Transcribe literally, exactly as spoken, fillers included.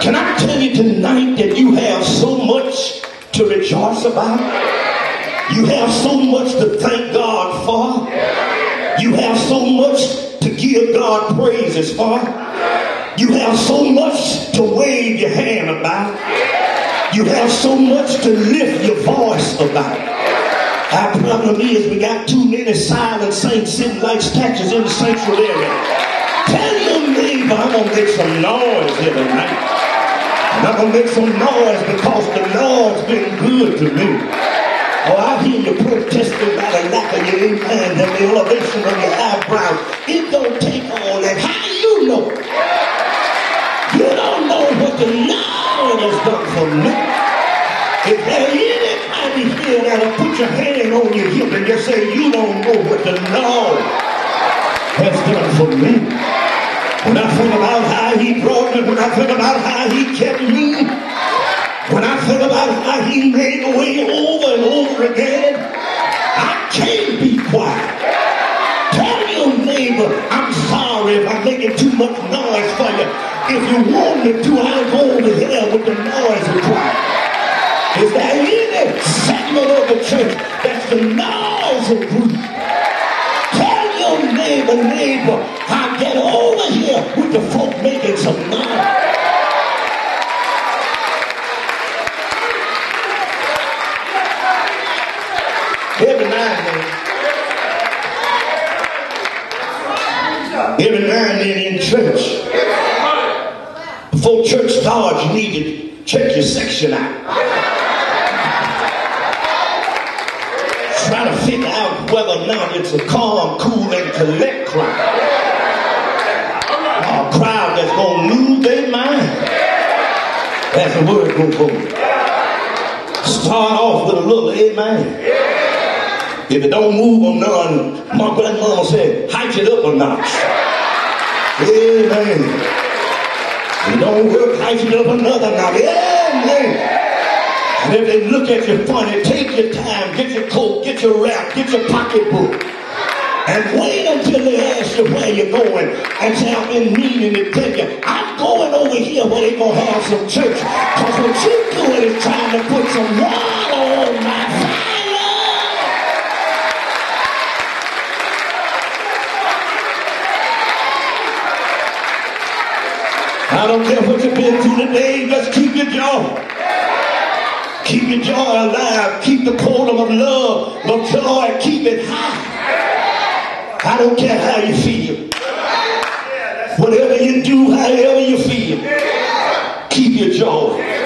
Can I tell you tonight that you have so much to rejoice about? You have so much to thank God for. You have so much to give God praises for. You have so much to wave your hand about. You have so much to lift your voice about. Our problem is we got too many silent saints sitting like statues in the sanctuary. Tell your neighbor I'm going to make some noise here tonight. And I'm going to make some noise because the Lord's been good to me. Oh, I hear you protesting by the lack of your amen and the elevation of your eyebrows. It don't take all that. How do you know? You don't know what the Lord has done for me. If there anybody here that'll put your hand on your hip and just say, you don't know what the Lord has done for me. When I think about how he brought me, when I think about how he kept me, when I think about how he made a way over and over again, I can't be quiet. Tell your neighbor, I'm sorry if I'm making too much noise for you. If you want me to, I'll go over here with the noise required. Is there any segment of the church that's the noisy group? Tell your neighbor, neighbor, I'll get over here with the folk making some noise. Every now and then, every now and then in church, before church starts, you need to check your section out. Try to figure out whether or not it's a calm, cool, and collect crowd. A crowd that's going to lose their mind. That's the word go for. Start off with a little amen. If it don't move on none, my grandmama said, hike it up a notch. Amen. If it don't work, hike it up another notch. Amen. And if they look at you funny, take your time, get your coat, get your wrap, get your pocketbook. And wait until they ask you where you're going. And say, I've been meaning to tell you, I'm going over here where they're going to have some church. Because what you're doing is trying to put some water on my fire. I don't care what you've been through today, just keep your joy. Keep your joy alive. Keep the quantum of love, of joy, keep it high. I don't care how you feel. Whatever you do, however you feel, keep your joy.